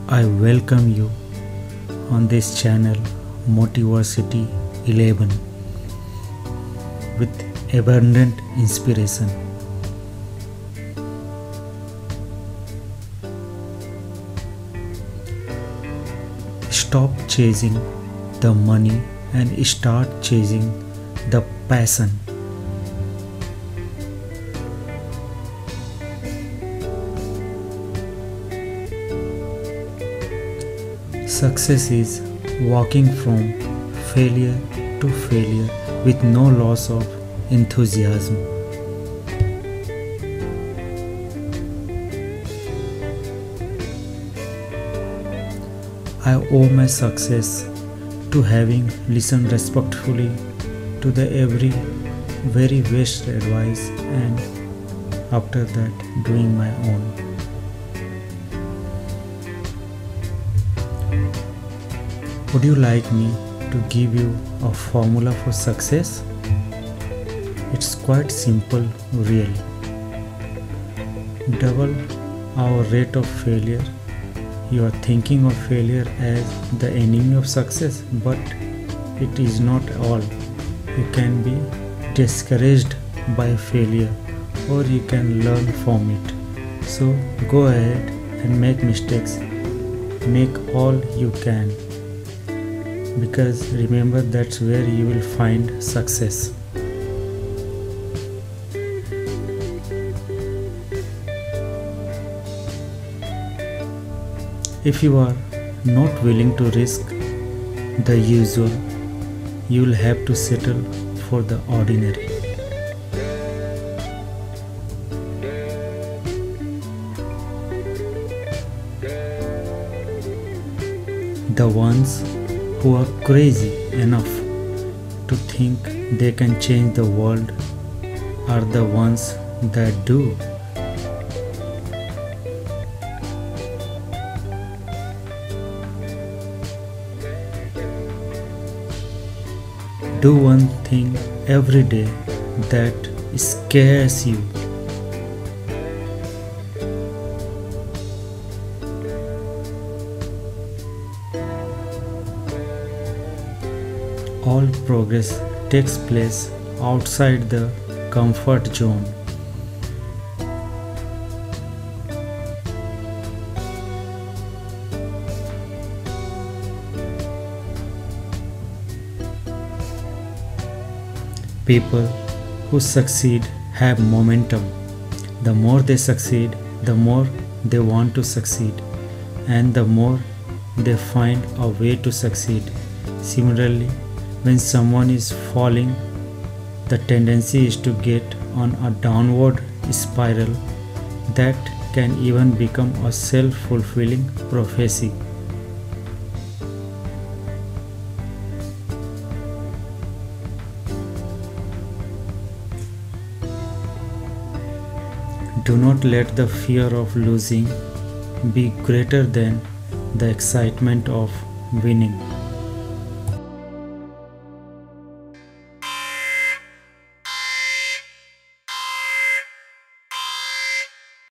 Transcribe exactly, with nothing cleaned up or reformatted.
I welcome you on this channel Motiversity eleven with abundant inspiration. Stop chasing the money and start chasing the passion. Success is walking from failure to failure with no loss of enthusiasm. I owe my success to having listened respectfully to the every very best advice and after that doing my own. Would you like me to give you a formula for success? It's quite simple, really. Double our rate of failure. You are thinking of failure as the enemy of success, but it is not all. You can be discouraged by failure or you can learn from it. So go ahead and make mistakes. Make all you can. Because remember, that's where you will find success. If you are not willing to risk the usual, you will have to settle for the ordinary. The ones who are crazy enough to think they can change the world are the ones that do. Do one thing every day that scares you. All progress takes place outside the comfort zone. People who succeed have momentum. The more they succeed, the more they want to succeed, and the more they find a way to succeed. Similarly, when someone is falling, the tendency is to get on a downward spiral that can even become a self-fulfilling prophecy. Do not let the fear of losing be greater than the excitement of winning.